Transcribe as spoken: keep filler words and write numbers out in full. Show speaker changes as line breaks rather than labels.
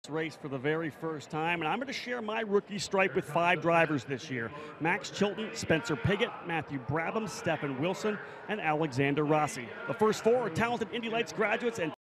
race for the very first time, and I'm going to share my rookie stripe with five drivers this year. Max Chilton, Spencer Piggott, Matthew Brabham, Stephen Wilson, and Alexander Rossi. The first four are talented Indy Lights graduates and